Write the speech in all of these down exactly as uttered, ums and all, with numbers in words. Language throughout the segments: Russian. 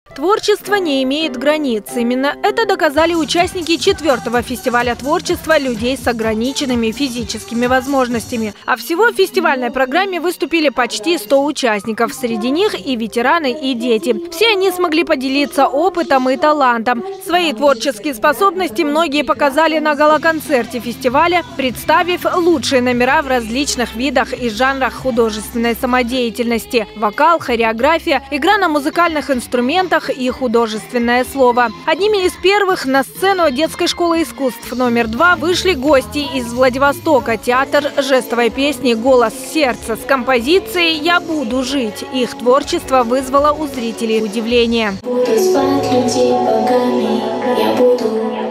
Творчество не имеет границ. Именно это доказали участники четвертого фестиваля творчества людей с ограниченными физическими возможностями. А всего в фестивальной программе выступили почти сто участников. Среди них и ветераны, и дети. Все они смогли поделиться опытом и талантом. Свои творческие способности многие показали на гала-концерте фестиваля, представив лучшие номера в различных видах и жанрах художественной самодеятельности. Вокал, хореография, игра на музыкальных инструментах и художественное слово. Одними из первых на сцену детской школы искусств номер два вышли гости из Владивостока. Театр жестовой песни «Голос сердца» с композицией «Я буду жить». Их творчество вызвало у зрителей удивление. Буду звать людей богами, я буду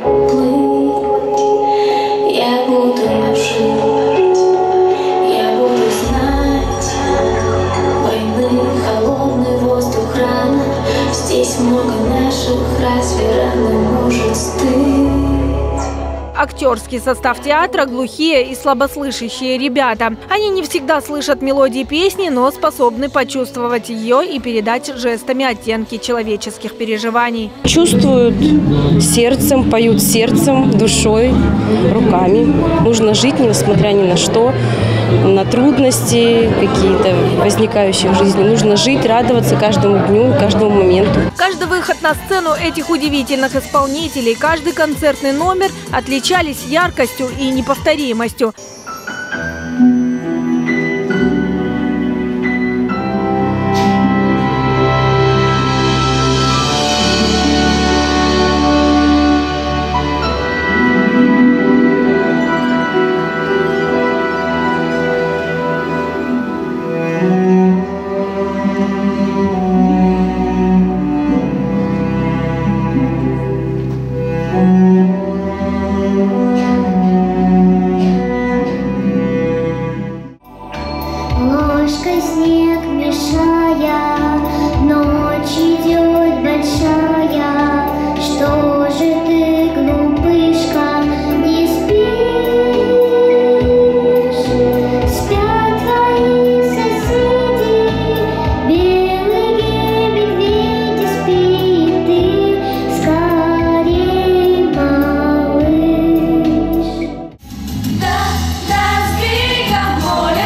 плыть, я буду жить, я буду знать войны, холодный воздух рано. Здесь много наших, разве рано может стыть? Актерский состав театра – глухие и слабослышащие ребята. Они не всегда слышат мелодии песни, но способны почувствовать ее и передать жестами оттенки человеческих переживаний. Чувствуют сердцем, поют сердцем, душой, руками. Нужно жить, несмотря ни на что, на трудности какие-то возникающие в жизни. Нужно жить, радоваться каждому дню, каждому моменту. Каждый выход на сцену этих удивительных исполнителей, каждый концертный номер отличались яркостью и неповторимостью. Ложкой снег мешая, ночь идет большая. Что же ты, глупышка, не спишь? Спят твои соседи, белые медведи, спи ты скорей, малыш. Да, да, с берега моря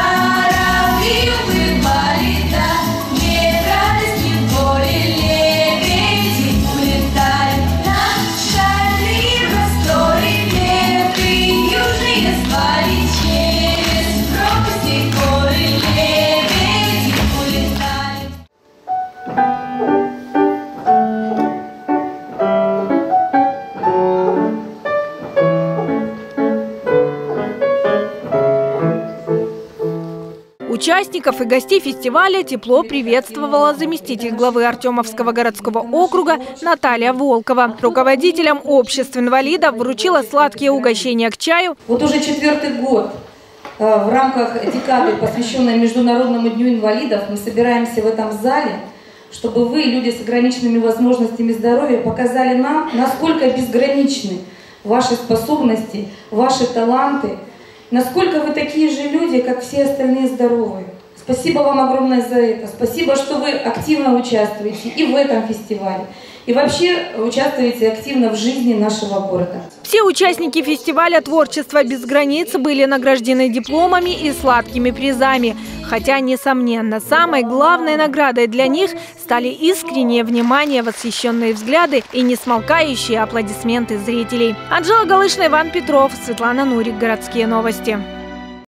Участников и гостей фестиваля тепло приветствовала заместитель главы Артемовского городского округа Наталья Волкова. Руководителям обществ инвалидов вручила сладкие угощения к чаю. Вот уже четвертый год в рамках декады, посвященной Международному дню инвалидов, мы собираемся в этом зале, чтобы вы, люди с ограниченными возможностями здоровья, показали нам, насколько безграничны ваши способности, ваши таланты, насколько вы такие же люди, как все остальные здоровые. Спасибо вам огромное за это. Спасибо, что вы активно участвуете и в этом фестивале, и вообще участвуете активно в жизни нашего города. Все участники фестиваля «Творчество без границ» были награждены дипломами и сладкими призами. Хотя, несомненно, самой главной наградой для них стали искреннее внимание, восхищенные взгляды и несмолкающие аплодисменты зрителей. Анжела Галышина, Иван Петров, Светлана Нурик. Городские новости.